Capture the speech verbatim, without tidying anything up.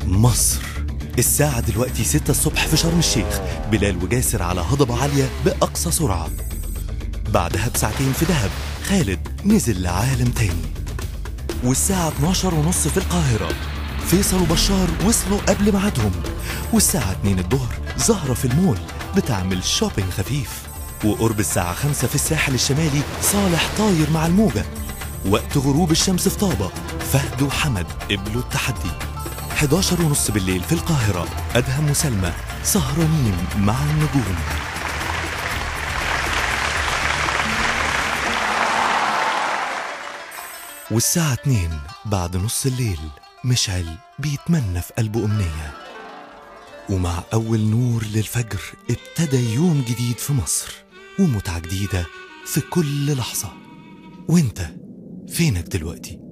مصر. الساعة دلوقتي ستة الصبح في شرم الشيخ. بلال وجاسر على هضبة عالية بأقصى سرعة. بعدها بساعتين في دهب خالد نزل لعالم تاني. والساعة اتناشر ونص في القاهرة فيصل وبشار وصلوا قبل ميعادهم. والساعة اتنين الظهر زهرة في المول بتعمل شوبينج خفيف. وقرب الساعة خمسة في الساحل الشمالي صالح طاير مع الموجة. وقت غروب الشمس في طابة فهد وحمد قبلوا التحدي. حداشر ونص بالليل في القاهرة أدهم وسلمى سهرانين مع النجوم. والساعة اتنين بعد نص الليل مشعل بيتمنى في قلبه أمنية. ومع أول نور للفجر ابتدى يوم جديد في مصر ومتعة جديدة في كل لحظة. وانت فينك دلوقتي؟